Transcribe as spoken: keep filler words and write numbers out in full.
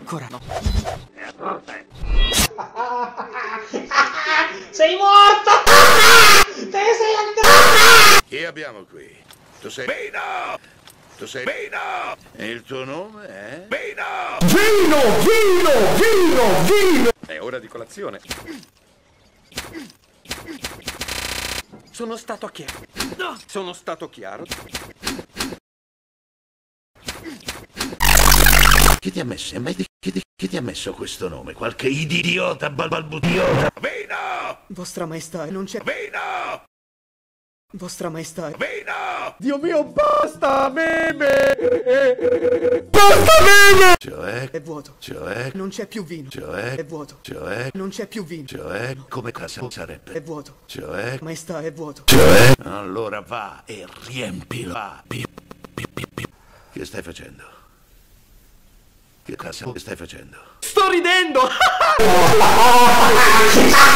ancora no. Sei morto! Te sei andato! Chi abbiamo qui? Tu sei Vino! Tu sei Vino! E il tuo nome è? Vino! Vino! Vino! Vino! Vino! È ora di colazione. Sono stato chiaro. Sono stato chiaro. Chi ti ha messo? Ma di- chi, ti- chi ti ha messo questo nome? Qualche idiota balbalbudiota? Vino! Vostra maestà, non c'è... Vino! Vostra maestà... Vino! Dio mio, basta meme! Basta meme! Cioè? È vuoto. Cioè? Non c'è più vino. Cioè? È vuoto. Cioè? Non c'è più vino. Cioè? Come cazzo sarebbe? È vuoto. Cioè? Maestà, è vuoto. Cioè? Allora va e riempilo. Va. Pip, pip, pip, pip. Che stai facendo? Che cazzo stai facendo? Sto ridendo!